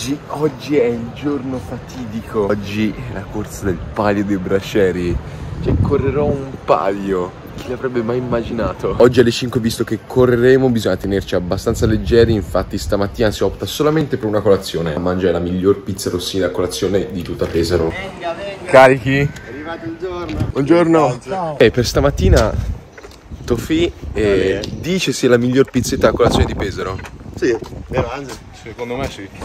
Oggi è il giorno fatidico. Oggi è la corsa del palio dei Brascieri. Cioè correrò un palio. Chi l'avrebbe mai immaginato? Oggi alle 5, visto che correremo, bisogna tenerci abbastanza leggeri. Infatti stamattina si opta solamente per una colazione. Mangiare la miglior pizza Rossini da colazione di tutta Pesaro. Venga. Carichi? È arrivato il giorno. Buongiorno. Ciao. Per stamattina Tofì dice sia la miglior pizzetta a colazione di Pesaro. Sì, vero Angelo? Secondo me sì.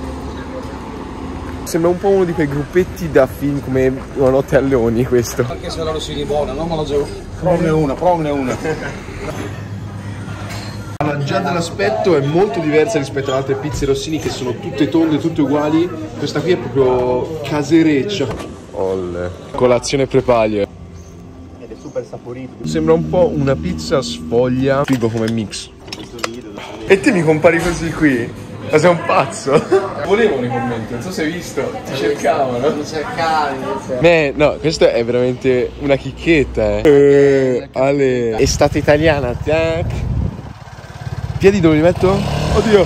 Sembra un po' uno di quei gruppetti da film come Una notte a leoni questo. Anche se la Rossini buona, non me lo giuro. Provne una. Allora, già dall'aspetto è molto diversa rispetto alle altre pizze Rossini che sono tutte tonde, tutte uguali. Questa qui è proprio casereccia. Olle. Colazione prepalio. Ed è super saporito. Sembra un po' una pizza sfoglia. Figo come mix. E te mi compari così qui? Ma sei un pazzo? Volevo nei commenti, non so se hai visto, ti cercavano. Mi cercavi. No, questa è veramente una chicchetta, Ale. Estate italiana, tac. Piedi dove li metto? Oddio.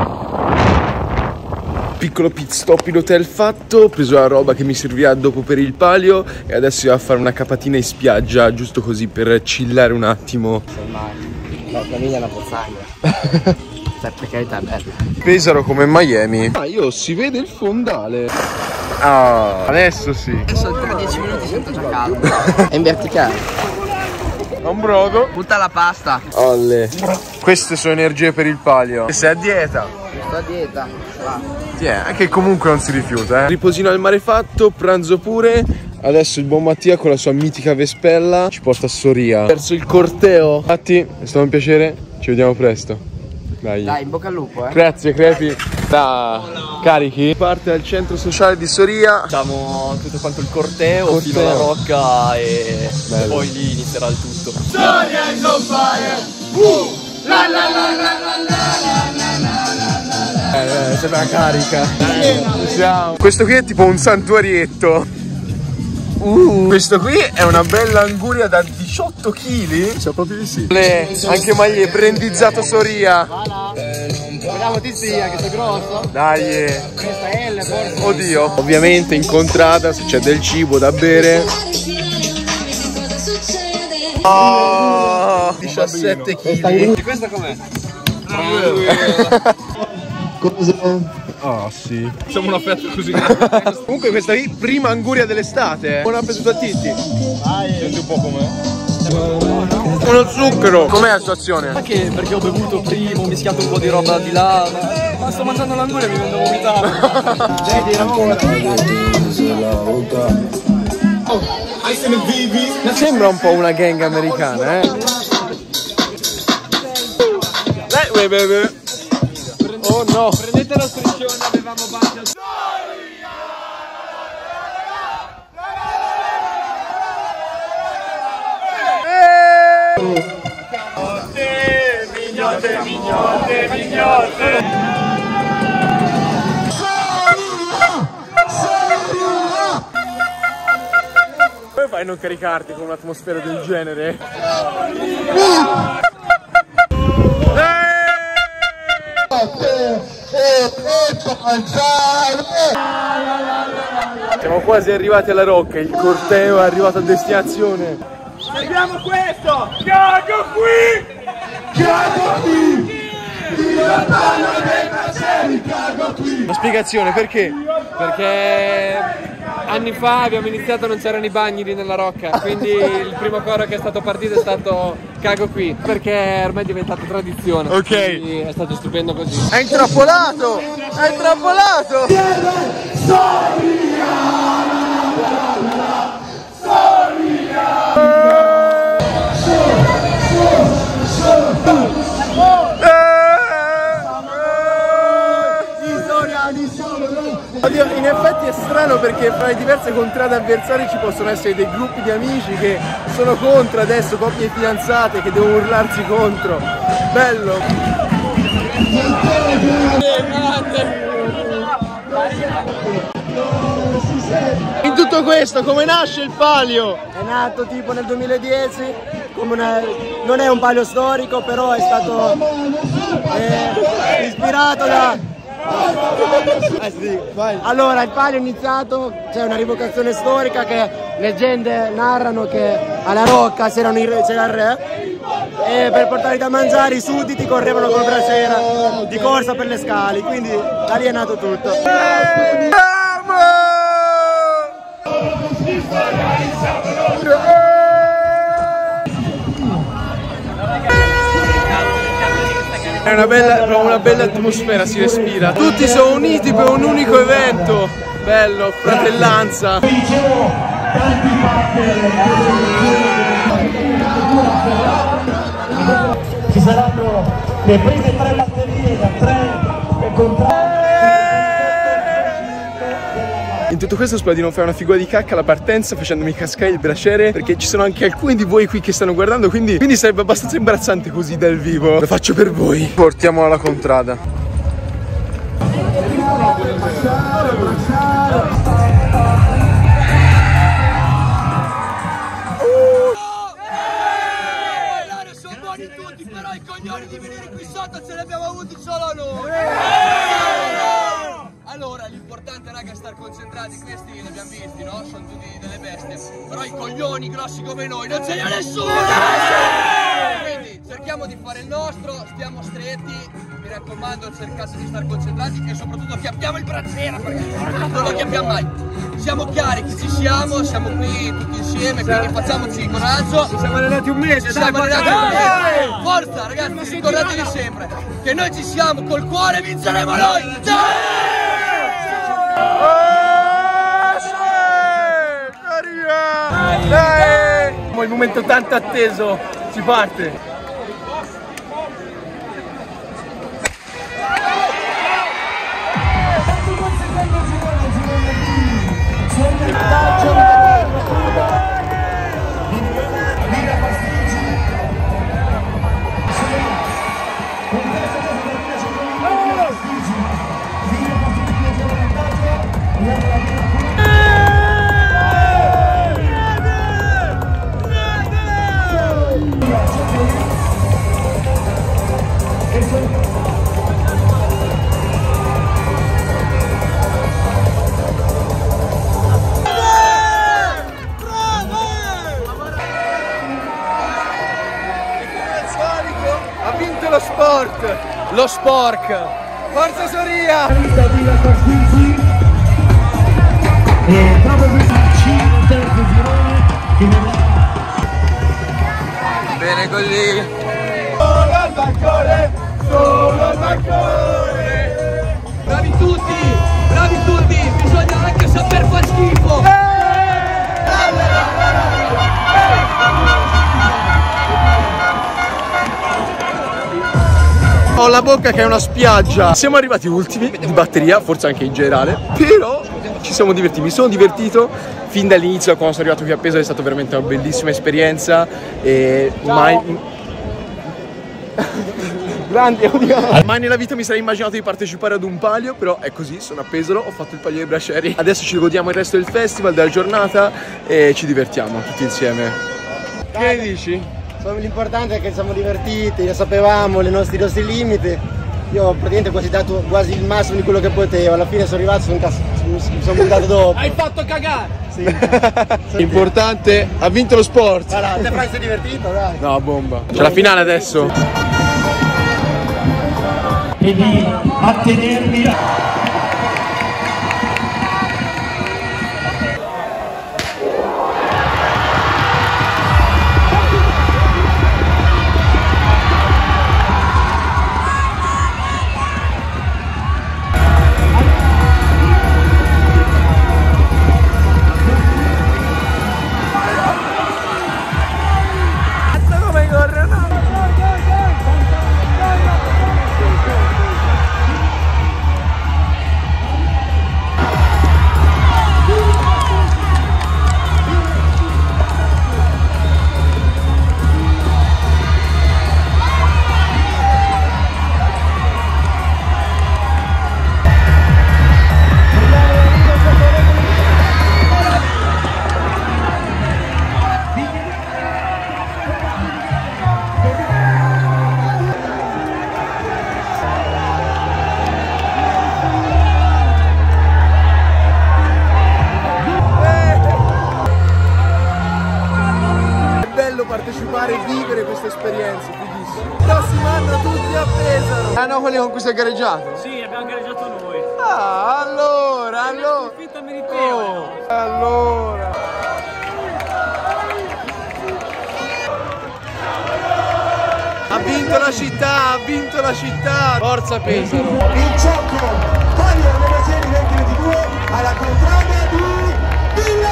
Piccolo pit stop in hotel fatto. Ho preso la roba che mi servirà dopo per il palio. E adesso vado a fare una capatina in spiaggia, giusto così per chillare un attimo. La famiglia è una pozzaglia. Per carità è bella. Pesaro come Miami. Io si vede il fondale. Adesso sì. Adesso tra 10 minuti sento già caldo. È in verticale. Un brodo. Butta la pasta. Olle. Queste sono energie per il palio. E sei a dieta. Sto a dieta. Che comunque non si rifiuta, Riposino al mare fatto, pranzo pure. Adesso il buon Mattia con la sua mitica Vespella ci porta a Soria verso il corteo. Matti, è stato un piacere. Ci vediamo presto. Dai, in bocca al lupo, Grazie, crepi. Carichi. Parte dal centro sociale di Soria. Facciamo tutto quanto il corteo fino alla rocca e poi lì inizierà il tutto. Soria is on fire! La la la la la la. Sembra carica. Siamo. Questo qui è tipo un santuarietto. Questo qui è una bella anguria da 18 kg. C'è proprio di sì. Anche maglie brandizzato Soria. Vediamo Tizia che sei grosso. Dai. Questa è L forse. Oddio. Ovviamente in contrada se c'è del cibo da bere. 17 kg. E questa com'è? Cosa? Sì. Siamo una fetta così grande. Comunque questa qui prima anguria dell'estate. Buon appetito a Titti. Senti un po' com'è. Uno zucchero. Com'è la situazione? Anche perché ho bevuto prima, ho mischiato un po' di roba di là. Ma sto mangiando l'anguria e mi vengo a vomitare. Sembra un po' una gang americana, Oh no! Prendete la striscione, avevamo bagno. Mignotte. Come fai a non caricarti con un'atmosfera del genere? Siamo quasi arrivati alla rocca, il corteo è arrivato a destinazione. Abbiamo questo! Cago qui! Cago qui! Il palio dei Brascieri, cago qui! Una spiegazione, perché? Perché anni fa abbiamo iniziato, non c'erano i bagni lì nella rocca, quindi il primo coro che è stato partito è stato cago qui, perché ormai è diventato tradizione. Ok. Quindi è stato stupendo così. È intrappolato! È intrappolato! Oddio, in effetti è strano perché fra le diverse contrade avversarie ci possono essere dei gruppi di amici che sono contro adesso, coppie fidanzate che devono urlarsi contro. Bello! In tutto questo come nasce il palio? È nato tipo nel 2010, non è un palio storico, però è stato ispirato da Sì, vai. Allora, il palio è iniziato, c'è una rivocazione storica che leggende narrano che alla Rocca c'era il re e per portarli da mangiare i sudditi correvano col braciere di corsa per le scale, quindi da lì è nato tutto. È una bella atmosfera, si respira. Tutti sono uniti per un unico evento. Bello, fratellanza. Ci saranno le prime 3 batterie da 3 e con 3. In tutto questo spero di non fare una figura di cacca alla partenza facendomi cascare il braciere, perché ci sono anche alcuni di voi qui che stanno guardando, quindi sarebbe abbastanza imbarazzante così dal vivo. Lo faccio per voi. Portiamolo alla contrada. Sono buoni tutti, però i coglioni di venire qui sotto ce li abbiamo avuti solo noi. Allora, l'importante raga è star concentrati, questi li abbiamo visti, no? Sono tutti delle bestie. Però i coglioni grossi come noi non ce li ha nessuno! Quindi cerchiamo di fare il nostro, stiamo stretti, mi raccomando cercate di star concentrati e soprattutto chiappiamo il braciere perché non lo chiappiamo mai. Siamo carichi, ci siamo qui tutti insieme, quindi facciamoci coraggio. Siamo allenati un mese, Siamo allenati un mese. Forza ragazzi, ricordatevi sempre che noi ci siamo, col cuore vinceremo noi! Il momento tanto atteso, si parte. Ha vinto lo sport! Lo spork! Forza Soria! E proprio questo il terzo girone che Bene così! Solo al bancone! Solo al bancone! Bravi tutti! Bisogna anche saper far schifo! Ho la bocca che è una spiaggia. Siamo arrivati ultimi di batteria, forse anche in generale, però ci siamo divertiti. Mi sono divertito fin dall'inizio, quando sono arrivato qui a Pesaro. È stata veramente una bellissima esperienza e mai nella vita mi sarei immaginato di partecipare ad un palio, però è così, sono a Pesaro, ho fatto il palio dei Brascieri. Adesso ci godiamo il resto del festival, della giornata e ci divertiamo tutti insieme. Che dici? L'importante è che siamo divertiti, lo sapevamo, i nostri limiti. Io praticamente ho quasi dato quasi il massimo di quello che potevo. Alla fine sono arrivato, mi sono buttato dopo. Hai fatto cagare! Sì. L'importante, ha vinto lo sport. Guarda, te Frank sei divertito, dai. No, bomba. C'è la finale adesso. e di attenermi. fare vivere questa esperienza, fighissimo. Prossimo anno tutti a Pesaro. Ah no, quelli con cui sei gareggiato? Sì, abbiamo gareggiato noi. Ah, allora. Sconfitta meritevole. Allora. Ha vinto la città, Forza Pesaro. Il gioco Palio delle Brasili 2022 alla contrada di Villa.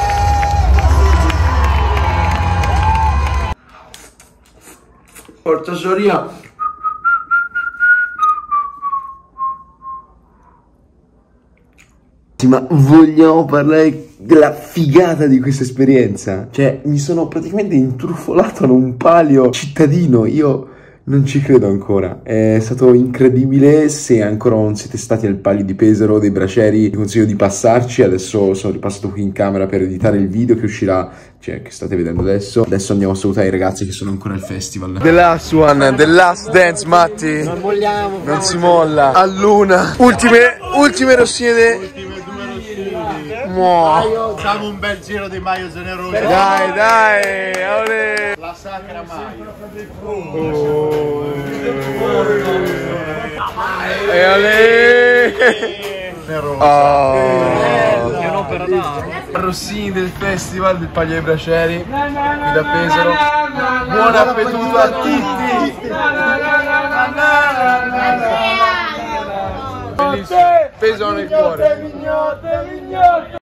Forza Soria. Ma vogliamo parlare della figata di questa esperienza? Cioè, mi sono praticamente intrufolato in un palio cittadino. Io non ci credo ancora. È stato incredibile. Se ancora non siete stati al palio di Pesaro dei Braceri, vi consiglio di passarci. Adesso sono ripassato qui in camera per editare il video che uscirà, cioè che state vedendo adesso. Adesso andiamo a salutare i ragazzi che sono ancora al festival. The last one, the last dance, Matti. Non molliamo. Non si molla. A luna. Ultime rossine. Facciamo un bel giro di Maio generoso. Dai, olè. La sacra Maio. E olè. Io non per andare. Rossini del festival del Palio dei Braceri qui da Pesaro. Buon appetito a tutti. Bellissimo. Pesaro nel cuore.